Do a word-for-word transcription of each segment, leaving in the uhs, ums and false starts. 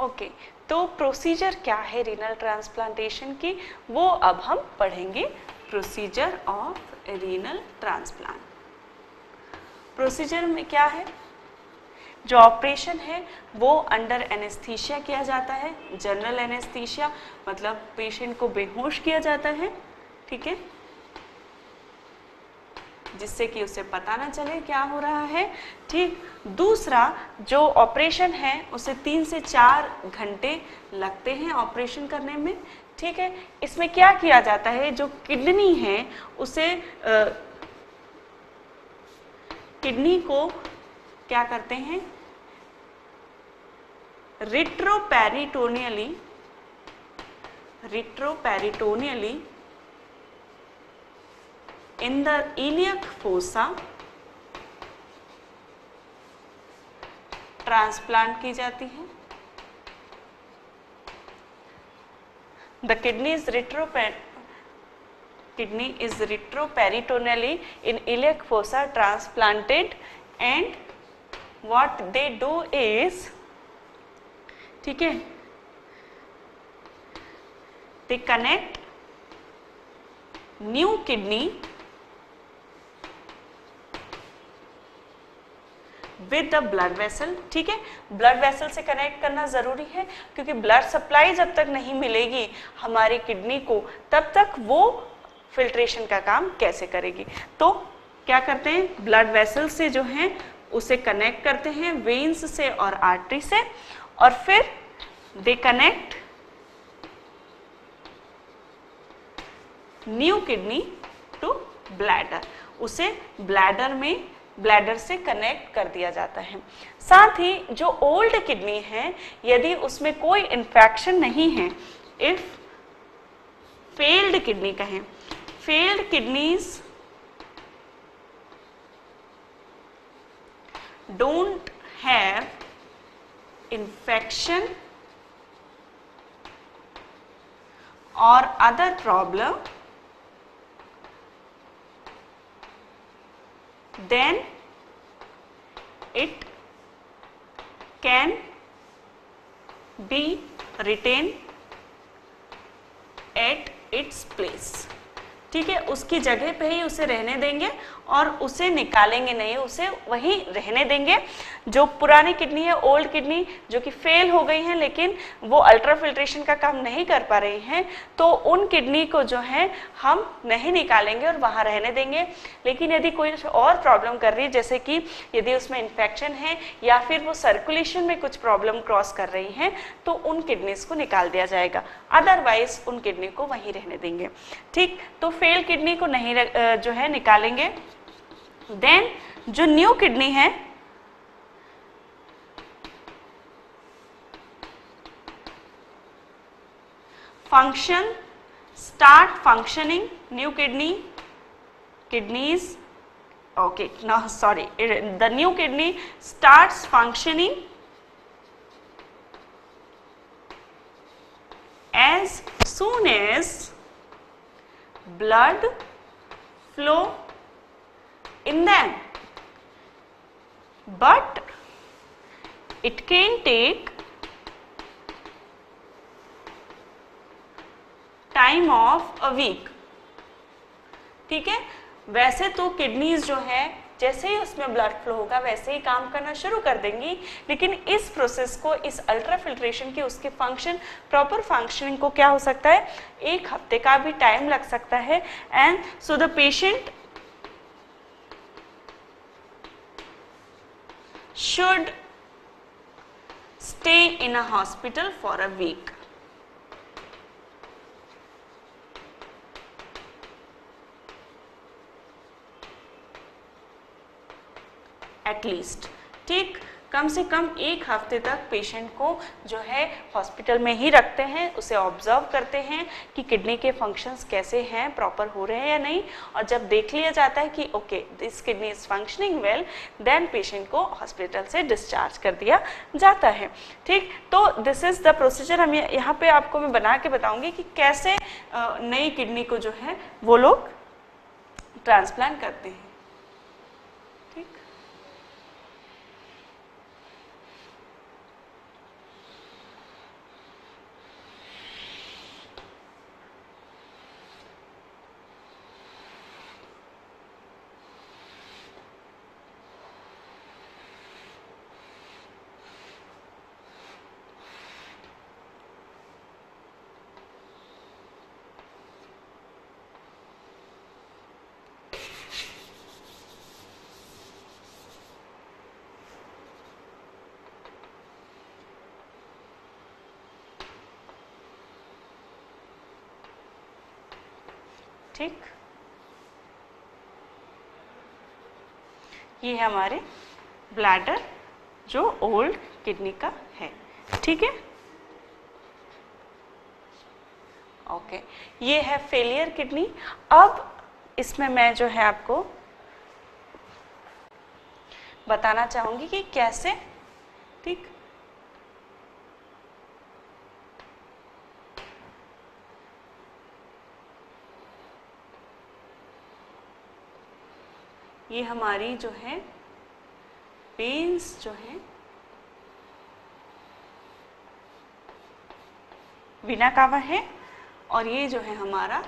Okay, तो procedure क्या है रीनल ट्रांसप्लांटेशन की, वो अब हम पढ़ेंगे। Procedure of renal transplant. Procedure में क्या है, जो ऑपरेशन है वो अंडर एनेस्थीसिया किया जाता है, जनरल एनेस्थीसिया, मतलब पेशेंट को बेहोश किया जाता है, ठीक है, जिससे कि उसे पता ना चले क्या हो रहा है, ठीक। दूसरा, जो ऑपरेशन है उसे तीन से चार घंटे लगते हैं ऑपरेशन करने में, ठीक है। इसमें क्या किया जाता है, जो किडनी है उसे आ, किडनी को क्या करते हैं, retroperitoneally retroperitoneally in the iliac fossa transplant की जाती है। The kidney is retroper kidney is retroperitoneally in iliac fossa transplanted, and what they do is, ठीक है, they connect new kidney with the blood vessel, ठीक है। Blood vessel से connect करना जरूरी है, क्योंकि ब्लड सप्लाई जब तक नहीं मिलेगी हमारी किडनी को, तब तक वो फिल्ट्रेशन का काम कैसे करेगी। तो क्या करते हैं, ब्लड वेसल से जो है उसे कनेक्ट करते हैं, वेन्स से और आर्टरी से, और फिर they connect new kidney to bladder, उसे ब्लैडर में ब्लैडर से कनेक्ट कर दिया जाता है। साथ ही जो ओल्ड किडनी है, यदि उसमें कोई इन्फेक्शन नहीं है, इफ फेल्ड किडनी कहें, failed kidneys don't have infection और other problem, then it can be retained at its place, ठीक है, उसकी जगह पे ही उसे रहने देंगे और उसे निकालेंगे नहीं, उसे वहीं रहने देंगे। जो पुरानी किडनी है, ओल्ड किडनी जो कि फेल हो गई हैं लेकिन वो अल्ट्रा फिल्ट्रेशन का काम नहीं कर पा रही हैं, तो उन किडनी को जो है हम नहीं निकालेंगे और वहाँ रहने देंगे। लेकिन यदि कोई और प्रॉब्लम कर रही है, जैसे कि यदि उसमें इन्फेक्शन है या फिर वो सर्कुलेशन में कुछ प्रॉब्लम क्रॉस कर रही हैं, तो उन किडनीज को निकाल दिया जाएगा, अदरवाइज उन किडनी को वहीं रहने देंगे, ठीक। तो फेल किडनी को नहीं जो है निकालेंगे। देन जो न्यू किडनी है, function start functioning, new kidney kidneys okay no sorry the new kidney starts functioning as soon as blood flow in them, but it can take time of a week, ठीक है। वैसे तो kidneys जो है जैसे ही उसमें blood flow होगा वैसे ही काम करना शुरू कर देंगी, लेकिन इस प्रोसेस को, इस अल्ट्रा फिल्ट्रेशन के उसके फंक्शन, प्रॉपर फंक्शनिंग को क्या हो सकता है, एक हफ्ते का भी टाइम लग सकता है। And so the patient should stay in a hospital for a week, at least, ठीक। कम से कम एक हफ्ते तक पेशेंट को जो है हॉस्पिटल में ही रखते हैं, उसे ऑब्जर्व करते हैं कि किडनी के फंक्शंस कैसे हैं, प्रॉपर हो रहे हैं या नहीं, और जब देख लिया जाता है कि okay this kidney is functioning well, then patient को हॉस्पिटल से डिस्चार्ज कर दिया जाता है, ठीक। तो दिस इज द प्रोसीजर। हम यहाँ पे आपको मैं बना के बताऊंगी कि कैसे नई किडनी को जो है वो लोग ट्रांसप्लांट करते हैं, ठीक। ठीक, ये है हमारे ब्लैडर जो ओल्ड किडनी का है। ठीक है, ओके, ये है फेलियर किडनी। अब इसमें मैं जो है आपको बताना चाहूंगी कि कैसे, ठीक, ये हमारी जो है वेन्स जो है वीना कावा है, और ये जो है हमारा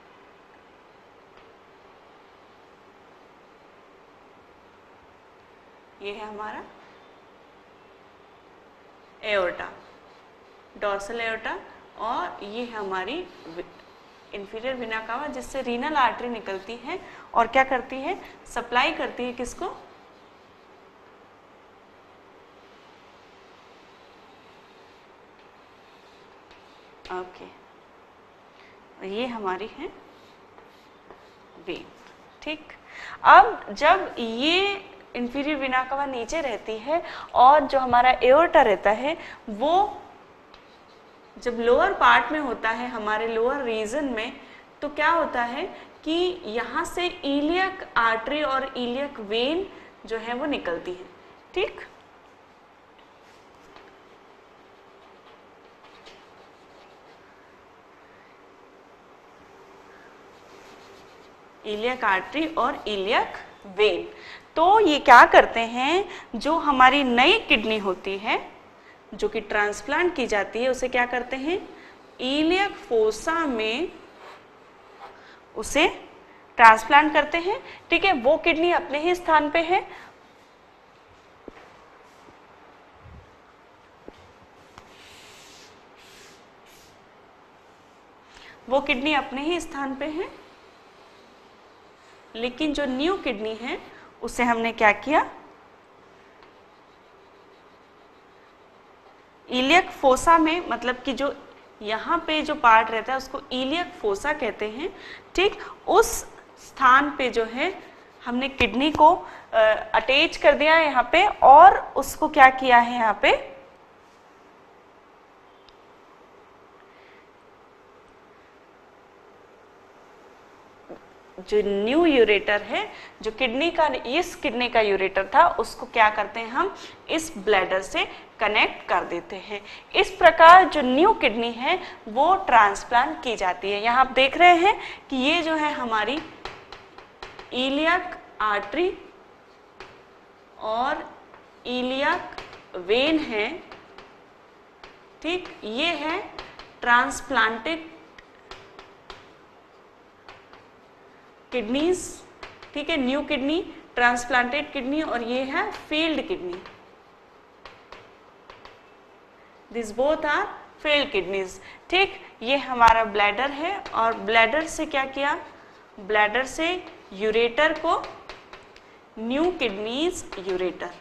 ये है हमारा एओर्टा, डॉर्सल एओर्टा, और ये है हमारी इंफीरियर वीना कावा जिससे रीनल आर्टरी निकलती है और क्या करती है, सप्लाई करती है किसको, ओके, ये हमारी है वेन। ठीक, अब जब ये इंफीरियर वीना कावा नीचे रहती है और जो हमारा एओर्टा रहता है वो जब लोअर पार्ट में होता है, हमारे लोअर रीजन में, तो क्या होता है कि यहाँ से इलियक आर्टरी और इलियक वेन जो है वो निकलती है। ठीक, इलियक आर्टरी और इलियक वेन, तो ये क्या करते हैं, जो हमारी नई किडनी होती है जो कि ट्रांसप्लांट की जाती है, उसे क्या करते हैं, इलियक फोसा में उसे ट्रांसप्लांट करते हैं। ठीक है, वो किडनी अपने ही स्थान पे है, वो किडनी अपने ही स्थान पे है, लेकिन जो न्यू किडनी है उसे हमने क्या किया, इलियक फोसा में, मतलब कि जो यहाँ पे जो पार्ट रहता है उसको इलियक फोसा कहते हैं। ठीक, उस स्थान पे जो है हमने किडनी को अटैच कर दिया है यहाँ पे, और उसको क्या किया है, यहाँ पे जो न्यू यूरेटर है, जो किडनी का, इस किडनी का यूरेटर था, उसको क्या करते हैं, हम इस ब्लैडर से कनेक्ट कर देते हैं। इस प्रकार जो न्यू किडनी है वो ट्रांसप्लांट की जाती है। यहाँ आप देख रहे हैं कि ये जो है हमारी इलियक आर्टरी और इलियक वेन है। ठीक, ये है ट्रांसप्लांटेड किडनीज। ठीक है, न्यू किडनी, ट्रांसप्लांटेड किडनी, और ये है failed kidney. This both are failed kidneys. ठीक, ये हमारा ब्लैडर है, और ब्लैडर से क्या किया, ब्लैडर से यूरेटर को न्यू किडनीज यूरेटर,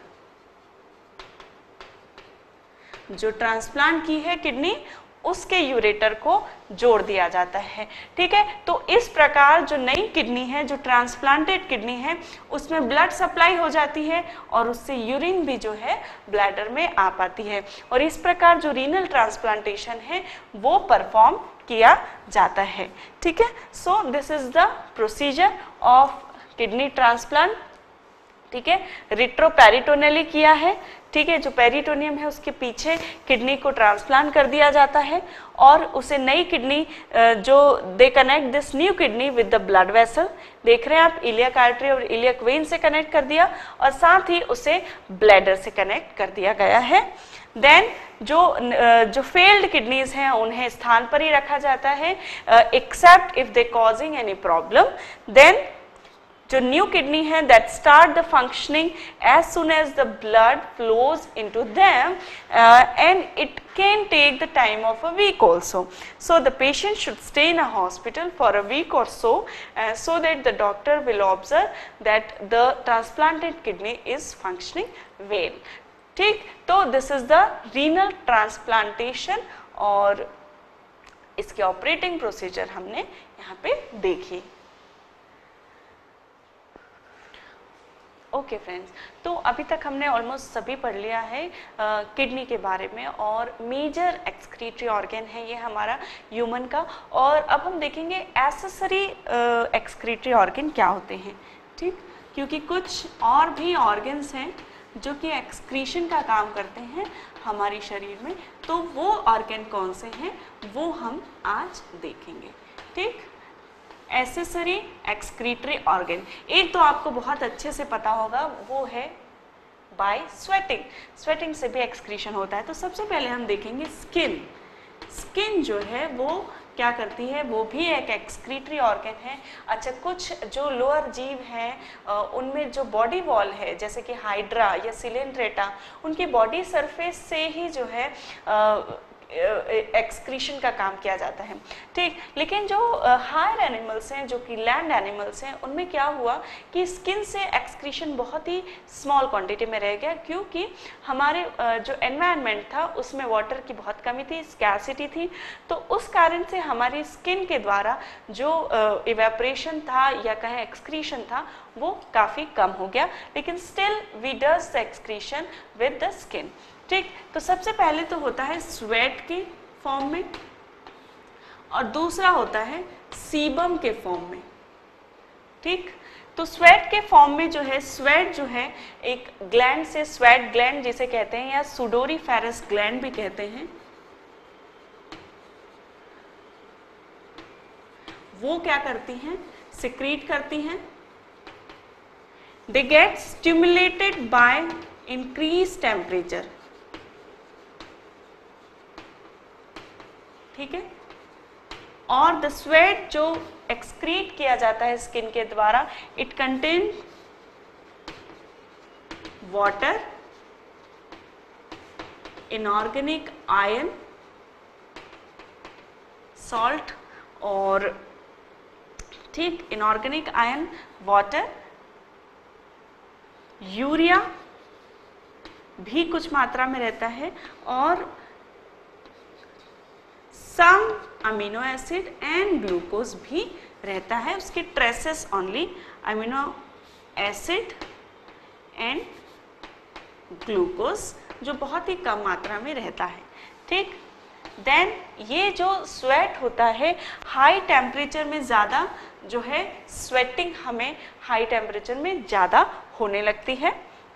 जो ट्रांसप्लांट की है किडनी उसके यूरेटर को जोड़ दिया जाता है। ठीक है, तो इस प्रकार जो नई किडनी है, जो ट्रांसप्लांटेड किडनी है, उसमें ब्लड सप्लाई हो जाती है और उससे यूरिन भी जो है ब्लैडर में आ पाती है, और इस प्रकार जो रीनल ट्रांसप्लांटेशन है वो परफॉर्म किया जाता है। ठीक है, so this is the procedure of kidney transplant. ठीक है, रिट्रोपेरिटोनियली किया है। ठीक है, जो पेरिटोनियम है उसके पीछे किडनी को ट्रांसप्लांट कर दिया जाता है, और उसे नई किडनी जो they connect this new kidney with the blood vessel, देख रहे हैं आप, इलियक आर्टरी और इलियक वेन से कनेक्ट कर दिया, और साथ ही उसे ब्लैडर से कनेक्ट कर दिया गया है। देन जो जो फेल्ड किडनीज हैं उन्हें स्थान पर ही रखा जाता है, except if they causing any problem. Then जो न्यू किडनी है that start the functioning as soon as the blood flows into them, uh, and it can take the time of a week also. So the patient should stay in a hospital for a week or so, uh, so that the doctor will observe that the transplanted kidney is functioning well. ठीक, तो this is the renal transplantation, और इसके operating procedure हमने यहाँ पे देखी। Okay friends, तो अभी तक हमने ऑलमोस्ट सभी पढ़ लिया है किडनी के बारे में, और मेजर एक्सक्रीटरी ऑर्गन है ये हमारा ह्यूमन का। और अब हम देखेंगे एसेसरी एक्सक्रीटरी ऑर्गन क्या होते हैं, ठीक, क्योंकि कुछ और भी ऑर्गन्स हैं जो कि एक्सक्रीशन का काम करते हैं हमारे शरीर में, तो वो ऑर्गन कौन से हैं वो हम आज देखेंगे, ठीक। एसेसरी एक्सक्रीटरी ऑर्गन, एक तो आपको बहुत अच्छे से पता होगा, वो है बाय स्वेटिंग। स्वेटिंग से भी एक्सक्रीशन होता है। तो सबसे पहले हम देखेंगे स्किन। स्किन जो है वो क्या करती है, वो भी एक एक्सक्रीटरी ऑर्गन है। अच्छा, कुछ जो लोअर जीव हैं उनमें जो बॉडी वॉल है, जैसे कि हाइड्रा या सिलेंट्रेटा, उनकी बॉडी सरफेस से ही जो है आ, एक्सक्रीशन का काम किया जाता है, ठीक। लेकिन जो हायर एनिमल्स हैं, जो कि लैंड एनिमल्स हैं, उनमें क्या हुआ कि स्किन से एक्सक्रीशन बहुत ही स्मॉल क्वांटिटी में रह गया, क्योंकि हमारे जो एनवायरनमेंट था उसमें वाटर की बहुत कमी थी, स्कैर्सिटी थी। तो उस कारण से हमारी स्किन के द्वारा जो इवेपोरेशन था या कहें एक्सक्रीशन था वो काफ़ी कम हो गया, लेकिन still we does the excretion with the skin, ठीक। तो सबसे पहले तो होता है स्वेट के फॉर्म में, और दूसरा होता है सीबम के फॉर्म में, ठीक। तो स्वेट के फॉर्म में जो है, स्वेट जो है एक ग्लैंड से, स्वेट ग्लैंड जिसे कहते हैं या सुडोरीफेरस ग्लैंड भी कहते हैं, वो क्या करती हैं, सिक्रीट करती हैं। They get stimulated by increase temperature, ठीक है। और द स्वेट जो एक्सक्रीट किया जाता है स्किन के द्वारा, it contain water, inorganic ion, salt, और ठीक, इनऑर्गेनिक आयन, वाटर, यूरिया भी कुछ मात्रा में रहता है, और some amino acid and glucose भी रहता है, उसके traces only, amino acid and glucose जो बहुत ही कम मात्रा में रहता है, ठीक। देन ये जो स्वेट होता है, हाई टेम्परेचर में ज़्यादा जो है स्वेटिंग हमें हाई टेम्परेचर में ज़्यादा होने लगती है,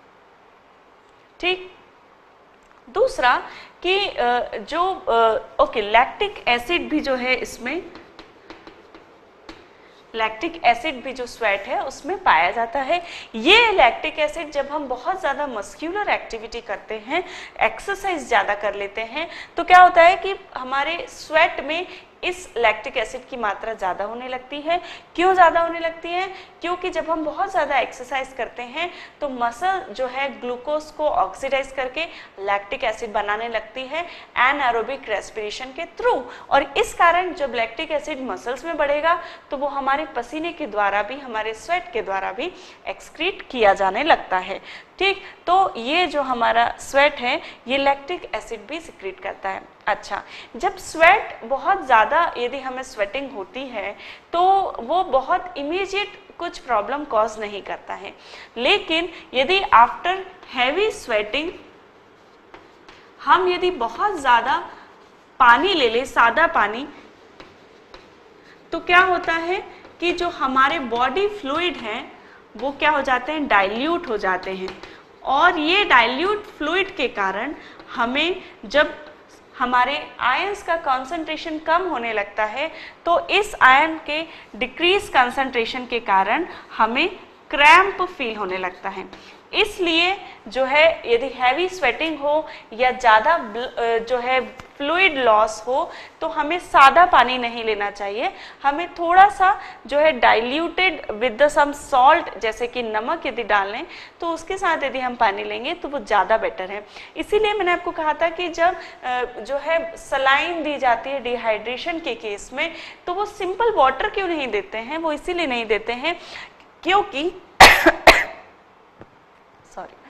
ठीक। दूसरा कि जो ओके लैक्टिक एसिड भी जो है, इसमें लैक्टिक एसिड भी जो स्वेट है उसमें पाया जाता है। ये लैक्टिक एसिड जब हम बहुत ज़्यादा मस्क्यूलर एक्टिविटी करते हैं, एक्सरसाइज ज़्यादा कर लेते हैं, तो क्या होता है कि हमारे स्वेट में इस लैक्टिक एसिड की मात्रा ज़्यादा होने लगती है। क्यों ज़्यादा होने लगती है? क्योंकि जब हम बहुत ज़्यादा एक्सरसाइज करते हैं तो मसल जो है ग्लूकोज को ऑक्सीडाइज करके लैक्टिक एसिड बनाने लगती है एनारोबिक रेस्पिरेशन के थ्रू, और इस कारण जब लैक्टिक एसिड मसल्स में बढ़ेगा तो वो हमारे पसीने के द्वारा भी, हमारे स्वेट के द्वारा भी एक्सक्रीट किया जाने लगता है, ठीक। तो ये जो हमारा स्वेट है ये लैक्टिक एसिड भी सिक्रीट करता है। अच्छा, जब स्वेट बहुत ज़्यादा यदि हमें स्वेटिंग होती है तो वो बहुत इमीडिएट कुछ प्रॉब्लम कॉज नहीं करता है, लेकिन यदि आफ्टर हैवी स्वेटिंग हम यदि बहुत ज़्यादा पानी ले लें, सादा पानी, तो क्या होता है कि जो हमारे बॉडी फ्लूइड हैं वो क्या हो जाते हैं, डाइल्यूट हो जाते हैं, और ये डाइल्यूट फ्लूइड के कारण हमें जब हमारे आयंस का कंसंट्रेशन कम होने लगता है तो इस आयन के डिक्रीज कंसंट्रेशन के कारण हमें क्रैम्प फील होने लगता है। इसलिए जो है यदि हैवी स्वेटिंग हो या ज़्यादा जो है फ्लूइड लॉस हो तो हमें सादा पानी नहीं लेना चाहिए, हमें थोड़ा सा जो है diluted with the some salt, जैसे कि नमक यदि डालें तो उसके साथ यदि हम पानी लेंगे तो वो ज़्यादा बेटर है। इसीलिए मैंने आपको कहा था कि जब जो है सलाइन दी जाती है डिहाइड्रेशन के केस में तो वो सिंपल वाटर क्यों नहीं देते हैं, वो इसीलिए नहीं देते हैं क्योंकि सॉरी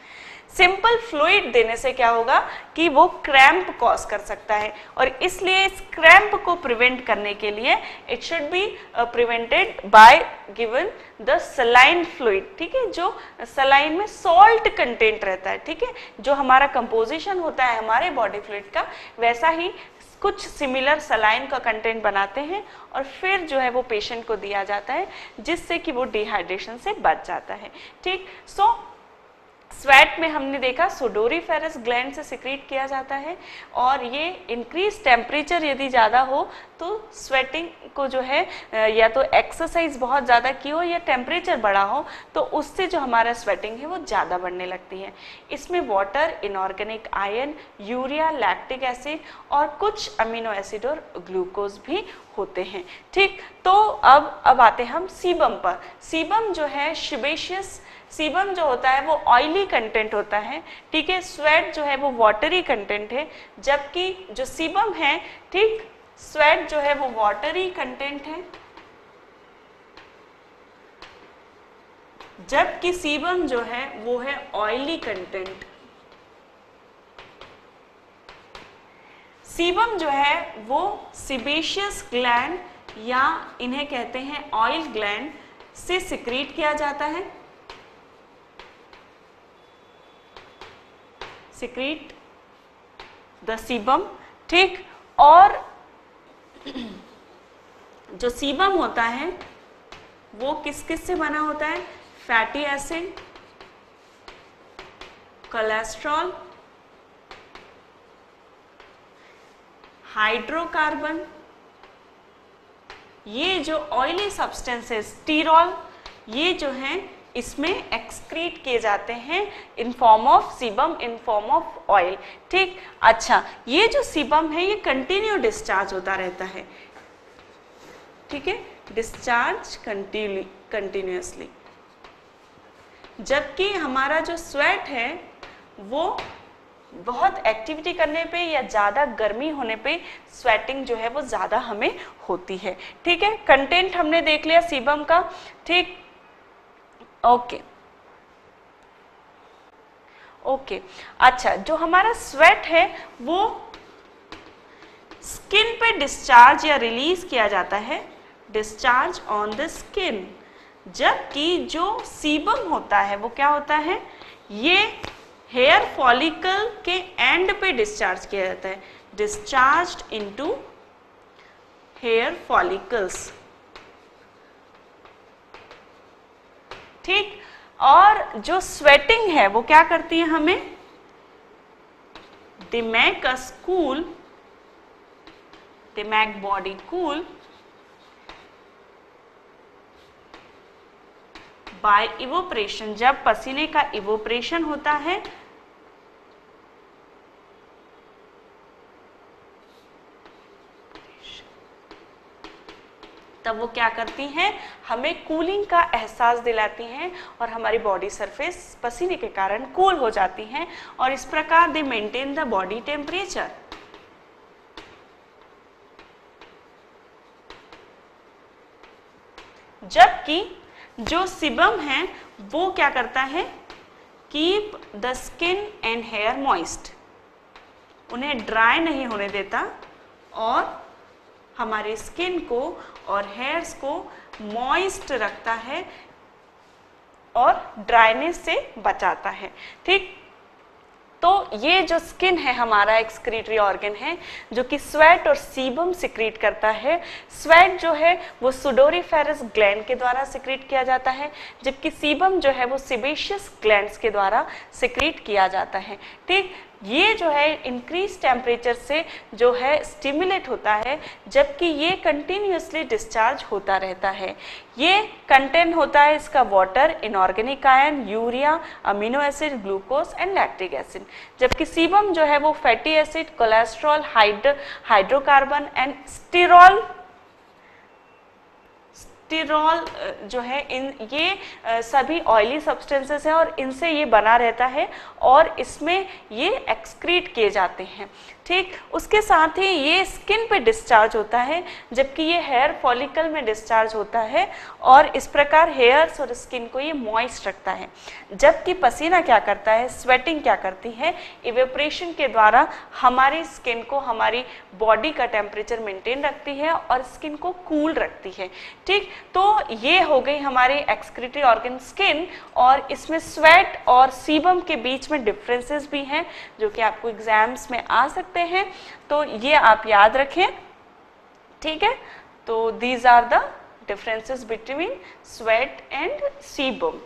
सिंपल फ्लूइड देने से क्या होगा कि वो क्रैम्प कॉज कर सकता है, और इसलिए इस क्रैम्प को प्रिवेंट करने के लिए it should be prevented by given the saline fluid. ठीक है, जो सलाइन में सॉल्ट कंटेंट रहता है, ठीक है, जो हमारा कंपोजिशन होता है हमारे बॉडी फ्लूइड का, वैसा ही कुछ सिमिलर सलाइन का कंटेंट बनाते हैं और फिर जो है वो पेशेंट को दिया जाता है, जिससे कि वो डिहाइड्रेशन से बच जाता है। ठीक, सो स्वेट में हमने देखा सुडोरीफेरस ग्लैंड से सिक्रीट किया जाता है, और ये इंक्रीज टेम्परेचर यदि ज़्यादा हो तो स्वेटिंग को जो है या तो एक्सरसाइज बहुत ज़्यादा की हो या टेम्परेचर बढ़ा हो तो उससे जो हमारा स्वेटिंग है वो ज़्यादा बढ़ने लगती है। इसमें water, inorganic ion, urea, lactic acid और कुछ अमीनो एसिड और ग्लूकोज भी होते हैं। ठीक, तो अब अब आते हैं हम सीबम पर। सीबम जो है शिबेशियस, सीबम जो होता है वो ऑयली कंटेंट होता है, ठीक है, स्वेट जो है वो वाटरी कंटेंट है, जबकि जो सीबम है, ठीक, स्वेट जो है वो वाटरी कंटेंट है, जबकि सीबम जो है वो है ऑयली कंटेंट। सीबम जो है वो सीबेशियस ग्लैंड या इन्हें कहते हैं ऑयल ग्लैंड से सिक्रीट किया जाता है, सिक्रीट द सीबम। ठीक, और जो सीबम होता है वो किस किस से बना होता है? फैटी एसिड, कोलेस्ट्रॉल, हाइड्रोकार्बन, ये जो ऑयली सब्सटेंसेस, स्टीरॉल, ये जो हैं इसमें एक्सक्रीट किए जाते हैं in form of sebum, in form of oil. ठीक, अच्छा, ये जो सीबम है ये कंटिन्यू डिस्चार्ज होता रहता है, ठीक है, डिस्चार्ज कंटिन्यू कंटिन्यूअसली, जबकि हमारा जो स्वेट है वो बहुत एक्टिविटी करने पे या ज़्यादा गर्मी होने पे स्वेटिंग जो है वो ज़्यादा हमें होती है। ठीक है, कंटेंट हमने देख लिया सीबम का। ठीक, ओके ओके अच्छा, जो हमारा स्वेट है वो स्किन पे डिस्चार्ज या रिलीज किया जाता है, डिस्चार्ज ऑन द स्किन, जबकि जो सीबम होता है वो क्या होता है, ये हेयर फॉलिकल के एंड पे डिस्चार्ज किया जाता है, डिस्चार्ज्ड इनटू हेयर फॉलिकल्स। ठीक, और जो स्वेटिंग है वो क्या करती है, हमें they make us cool, they make body cool by evaporation. जब पसीने का इवोपरेशन होता है तब वो क्या करती हैं, हमें कूलिंग का एहसास दिलाती हैं और हमारी बॉडी सरफेस पसीने के कारण कूल हो जाती हैं, और इस प्रकार they maintain the body temperature. जबकि जो सीबम है वो क्या करता है, keep the skin and hair moist, उन्हें ड्राई नहीं होने देता और हमारे स्किन को और हेयर्स को मॉइस्ट रखता है और ड्राइनेस से बचाता है। ठीक, तो ये जो स्किन है हमारा एक्सक्रीटरी ऑर्गन है जो कि स्वेट और सीबम सिक्रीट करता है। स्वेट जो है वो सुडोरीफेरस ग्लैंड के द्वारा सिक्रीट किया जाता है, जबकि सीबम जो है वो सीबेशियस ग्लैंड्स के द्वारा सिक्रीट किया जाता है। ठीक, ये जो है इंक्रीज टेम्परेचर से जो है स्टिमुलेट होता है, जबकि ये कंटिन्यूसली डिस्चार्ज होता रहता है। ये कंटेन होता है इसका water, inorganic ion, urea, amino acid, glucose and lactic acid, जबकि सीबम जो है वो fatty acid, cholesterol, hydro hydrocarbon and sterol sterol जो है, इन ये सभी ऑयली सब्सटेंसेस हैं और इनसे ये बना रहता है और इसमें ये एक्सक्रीट किए जाते हैं। ठीक, उसके साथ ही ये स्किन पे डिस्चार्ज होता है, जबकि ये हेयर फॉलिकल में डिस्चार्ज होता है और इस प्रकार हेयर्स और स्किन को ये मॉइस्ट रखता है। जबकि पसीना क्या करता है, स्वेटिंग क्या करती है, इवेपोरेशन के द्वारा हमारी स्किन को, हमारी बॉडी का टेम्परेचर मेंटेन रखती है और स्किन को कूल रखती है। ठीक, तो ये हो गई हमारी एक्सक्रीटरी ऑर्गन स्किन, और इसमें स्वेट और सीबम के बीच में डिफरेंसेस भी हैं जो कि आपको एग्जाम्स में आ सकते हैं, तो ये आप याद रखें। ठीक है, तो these are the differences between sweat and sebum.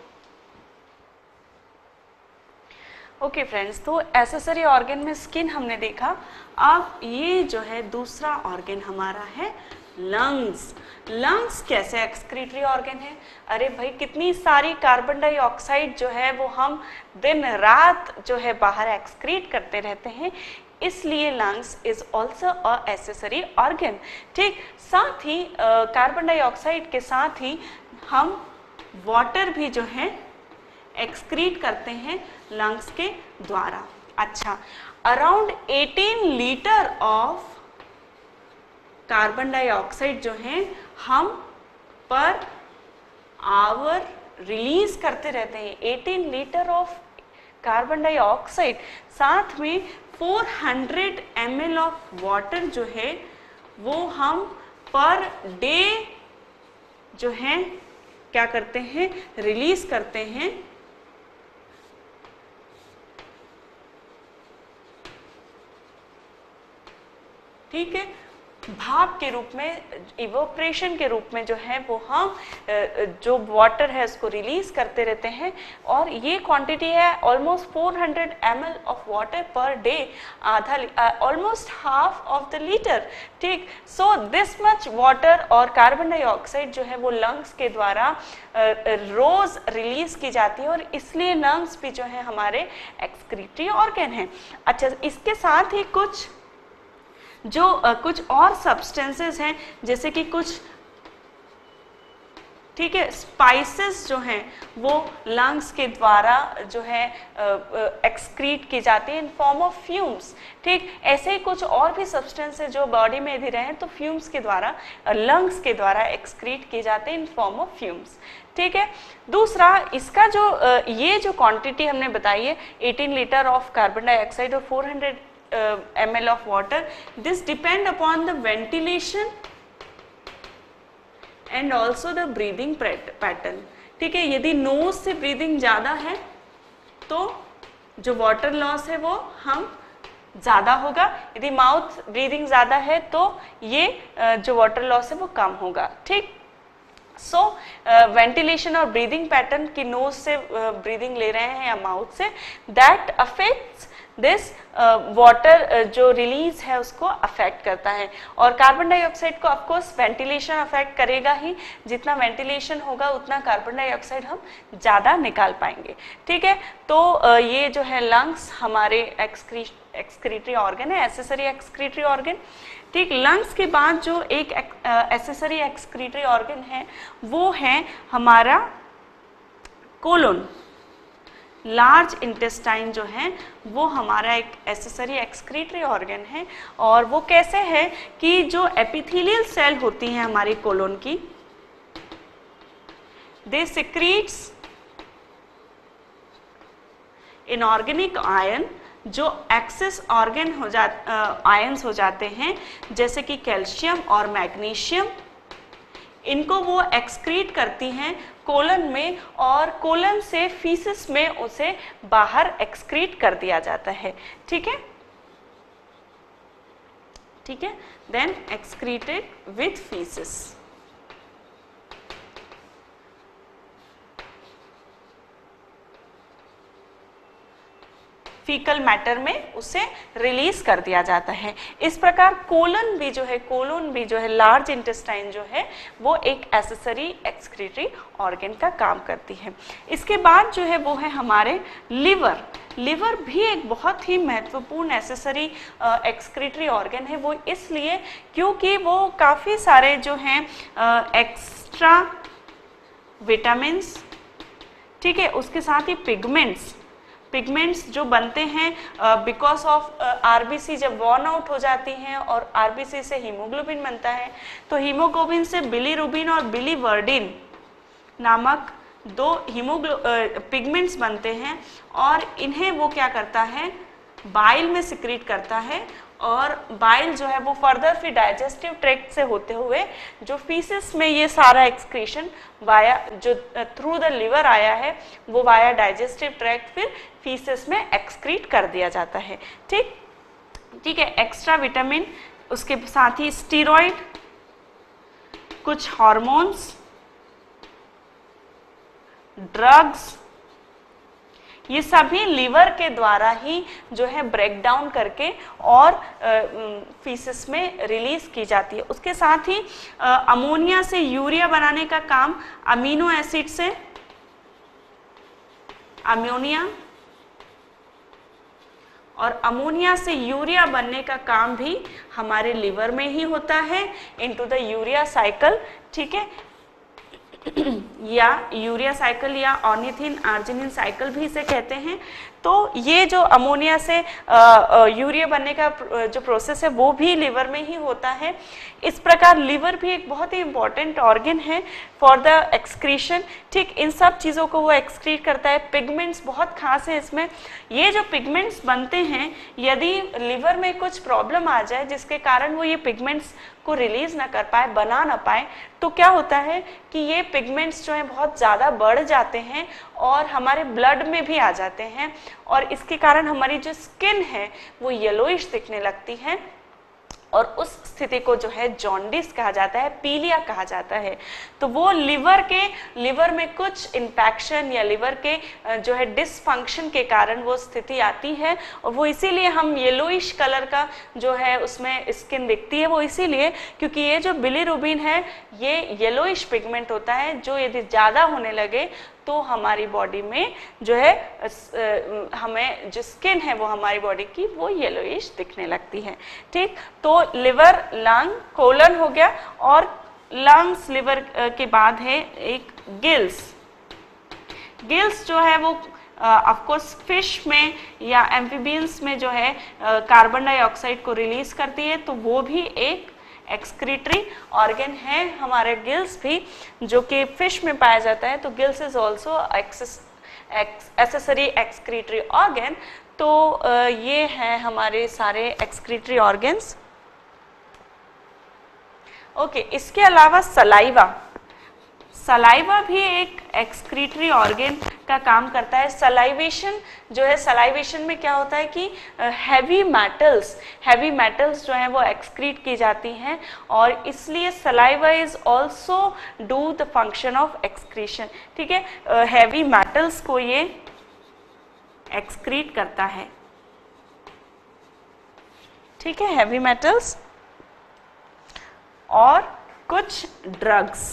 Okay friends, तो एक्सेसरी ऑर्गन में स्किन हमने देखा। अब ये जो है दूसरा ऑर्गन हमारा है लंग्स। लंग्स कैसे एक्सक्रीटरी ऑर्गन है? अरे भाई, कितनी सारी कार्बन डाइऑक्साइड जो है वो हम दिन रात जो है बाहर एक्सक्रीट करते रहते हैं, इसलिए lungs is also a accessory organ. ठीक, साथ ही कार्बन डाइऑक्साइड के साथ ही हम वाटर भी जो है एक्सक्रीट करते हैं लंग्स के द्वारा। अच्छा, अराउंड अठारह लीटर ऑफ कार्बन डाइऑक्साइड जो है हम पर आवर रिलीज करते रहते हैं। अठारह लीटर ऑफ कार्बन डाइऑक्साइड, साथ में चार सौ एम एल ऑफ वाटर जो है वो हम पर डे जो है क्या करते हैं, रिलीज करते हैं। ठीक है, भाप के रूप में, इवोपरेशन के रूप में जो है वो हम जो वाटर है उसको रिलीज करते रहते हैं, और ये क्वांटिटी है ऑलमोस्ट चार सौ M L of water per day, आधा, almost half of the litre. ठीक, सो दिस मच वाटर और कार्बन डाइऑक्साइड जो है वो लंग्स के द्वारा रोज रिलीज की जाती है, और इसलिए लंग्स भी जो है हमारे एक्सक्रीटरी ऑर्गन है। अच्छा, इसके साथ ही कुछ जो uh, कुछ और सब्सटेंसेस हैं, जैसे कि कुछ, ठीक है, स्पाइसेस जो हैं वो लंग्स के द्वारा जो है एक्सक्रीट की जाती है इन फॉर्म ऑफ फ्यूम्स। ठीक, ऐसे ही कुछ और भी सब्सटेंसेस जो बॉडी में यदि रहें तो फ्यूम्स के द्वारा, लंग्स के द्वारा एक्सक्रीट किए जाते हैं इन फॉर्म ऑफ फ्यूम्स। ठीक है, दूसरा, इसका जो ये जो क्वांटिटी हमने बताई है अठारह लीटर ऑफ कार्बन डाइऑक्साइड और चार सौ Uh, ml of water, this depend upon the ventilation and also the breathing pattern। ठीक है, यदि नोज से ब्रीदिंग ज़्यादा है तो जो वाटर लॉस है वो हम ज़्यादा होगा, यदि माउथ ब्रीदिंग ज़्यादा है तो ये uh, जो वाटर लॉस है वो कम होगा। ठीक, सो वेंटिलेशन और ब्रीदिंग पैटर्न की नोज से ब्रीदिंग uh, ले रहे हैं या माउथ से, दैट अफेक्ट्स दिस वाटर जो रिलीज है उसको अफेक्ट करता है। और कार्बन डाइऑक्साइड को ऑफकोर्स वेंटिलेशन अफेक्ट करेगा ही, जितना वेंटिलेशन होगा उतना कार्बन डाइऑक्साइड हम ज़्यादा निकाल पाएंगे। ठीक है, तो uh, ये जो है लंग्स हमारे एक्सक्रीटरी ऑर्गन है, एक्सेसरी एक्सक्रीटरी ऑर्गन। ठीक, लंग्स के बाद जो एक एक्सेसरी एक्सक्रीटरी ऑर्गन है वो है हमारा कोलोन। लार्ज इंटेस्टाइन जो है वो हमारा एक एक्सेसरी एक्सक्रीटरी ऑर्गन है, और वो कैसे है कि जो एपिथेलियल सेल होती हैं हमारी कोलोन की, दे सिक्रीट्स इनऑर्गेनिक आयन, जो एक्सेस ऑर्गन हो जा आयंस हो जाते हैं जैसे कि कैल्शियम और मैग्नीशियम, इनको वो एक्सक्रीट करती हैं कोलन में, और कोलन से फीसिस में उसे बाहर एक्सक्रीट कर दिया जाता है। ठीक है, ठीक है, then excreted with faeces. Faecal matter में उसे रिलीज कर दिया जाता है। इस प्रकार कोलन भी जो है, कोलोन भी जो है, लार्ज इंटेस्टाइन जो है वो एक एक्सेसरी एक्सक्रीटरी ऑर्गन का काम करती है। इसके बाद जो है वो है हमारे लिवर। लिवर भी एक बहुत ही महत्वपूर्ण एक्सेसरी एक्सक्रीटरी ऑर्गन है, वो इसलिए क्योंकि वो काफ़ी सारे जो हैं एक्स्ट्रा विटामिन्स, ठीक है, उसके साथ ही पिगमेंट्स पिगमेंट्स जो बनते हैं बिकॉज ऑफ आरबीसी जब वॉर्न आउट हो जाती हैं और आरबीसी से हीमोग्लोबिन बनता है, तो हीमोग्लोबिन से बिलीरुबिन और बिलीवर्डिन नामक दो हीमोग्लो पिगमेंट्स बनते हैं और इन्हें वो क्या करता है, बाइल में सिक्रीट करता है और बाइल जो है वो फर्दर फिर डाइजेस्टिव ट्रैक्ट से होते हुए जो फीसिस में ये सारा एक्सक्रीशन वाया जो थ्रू द लिवर आया है वो वाया डाइजेस्टिव ट्रैक्ट फिर फीसिस में एक्सक्रीट कर दिया जाता है। ठीक ठीक है। एक्स्ट्रा विटामिन, उसके साथ ही स्टीरॉइड, कुछ हार्मोन्स, ड्रग्स, ये सभी लिवर के द्वारा ही जो है ब्रेक डाउन करके और फीसिस में रिलीज की जाती है। उसके साथ ही अमोनिया से यूरिया बनाने का काम अमीनो एसिड से अमोनिया और अमोनिया से यूरिया बनने का काम भी हमारे लिवर में ही होता है इनटू द यूरिया साइकिल। ठीक है, या यूरिया साइकिल या ऑर्निथिन आर्जिनिन साइकिल भी इसे कहते हैं। तो ये जो अमोनिया से यूरिया बनने का जो प्रोसेस है वो भी लिवर में ही होता है। इस प्रकार लिवर भी एक बहुत ही इंपॉर्टेंट ऑर्गन है फॉर द एक्सक्रीशन। ठीक, इन सब चीज़ों को वो एक्सक्रीट करता है। पिगमेंट्स बहुत खास है इसमें। ये जो पिगमेंट्स बनते हैं, यदि लिवर में कुछ प्रॉब्लम आ जाए जिसके कारण वो ये पिगमेंट्स को रिलीज ना कर पाए, बना ना पाए, तो क्या होता है कि ये पिगमेंट्स जो है बहुत ज़्यादा बढ़ जाते हैं और हमारे ब्लड में भी आ जाते हैं और इसके कारण हमारी जो स्किन है वो येलोइश दिखने लगती है और उस स्थिति को जो है जॉन्डिस कहा जाता है, पीलिया कहा जाता है। तो वो लिवर के लिवर में कुछ इन्फेक्शन या लिवर के जो है डिसफंक्शन के कारण वो स्थिति आती है और वो इसीलिए हम येलोइश कलर का जो है उसमें स्किन दिखती है। वो इसीलिए क्योंकि ये जो बिलीरुबिन है ये येलोइश पिगमेंट होता है जो यदि ज़्यादा होने लगे तो हमारी बॉडी में जो है हमें जो स्किन है वो हमारी बॉडी की वो येलोइश दिखने लगती है। ठीक, तो लिवर, लंग, कोलन हो गया और लंग्स लिवर के बाद है एक गिल्स। गिल्स जो है वो ऑफ कोर्स फिश में या एम्फीबियंस में जो है कार्बन डाइऑक्साइड को रिलीज करती है, तो वो भी एक एक्सक्रीटरी ऑर्गन है। हमारे गिल्स भी जो कि फिश में पाया जाता है, तो gills is also accessory excretory organ. तो ये है हमारे सारे एक्सक्रीटरी ऑर्गन्स। ओके, इसके अलावा सलाइवा सलाइवा भी एक एक्सक्रीटरी ऑर्गन का काम करता है। सलाइवेशन जो है, सलाइवेशन में क्या होता है कि हैवी मेटल्स हैवी मेटल्स जो है वो एक्सक्रीट की जाती हैं और इसलिए saliva is also do the function of excretion. ठीक है, हैवी मेटल्स को ये एक्सक्रीट करता है। ठीक है, हैवी मेटल्स और कुछ ड्रग्स।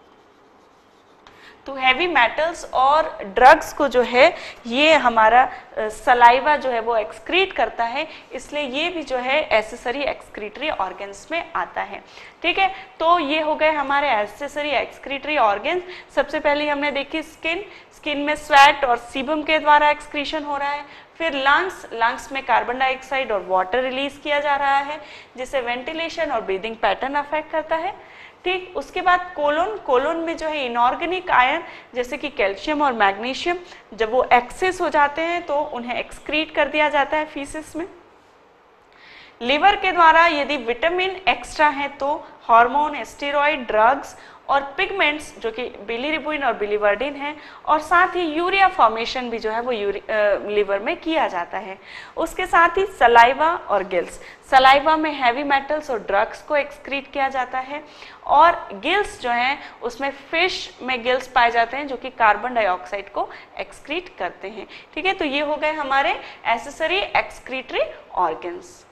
तो हैवी मेटल्स और ड्रग्स को जो है ये हमारा सलाइवा जो है वो एक्सक्रीट करता है, इसलिए ये भी जो है एसेसरी एक्सक्रीटरी ऑर्गन्स में आता है। ठीक है, तो ये हो गए हमारे एसेसरी एक्सक्रीटरी ऑर्गन्स। सबसे पहले हमने देखी स्किन स्किन में स्वेट और सीबम के द्वारा एक्सक्रीशन हो रहा है। फिर लंग्स लंग्स में कार्बन डाइऑक्साइड और वाटर रिलीज किया जा रहा है जिससे वेंटिलेशन और ब्रीदिंग पैटर्न अफेक्ट करता है। ठीक, उसके बाद कोलोन कोलोन में जो है इनऑर्गेनिक आयन जैसे कि कैल्शियम और मैग्नीशियम जब वो एक्सेस हो जाते हैं तो उन्हें एक्सक्रीट कर दिया जाता है फीसिस में। लिवर के द्वारा यदि विटामिन एक्स्ट्रा है तो हार्मोन, स्टेरॉइड, ड्रग्स और पिगमेंट्स जो कि बिलीरुबिन और बिलीवर्डिन है और साथ ही यूरिया फॉर्मेशन भी जो है वो लिवर में किया जाता है। उसके साथ ही सलाइवा और गिल्स सलाइवा में हैवी मेटल्स और ड्रग्स को एक्सक्रीट किया जाता है और गिल्स जो हैं उसमें फिश में गिल्स पाए जाते हैं जो कि कार्बन डाइऑक्साइड को एक्सक्रीट करते हैं। ठीक है, तो ये हो गए हमारे एसेसरी एक्सक्रीटरी ऑर्गन्स।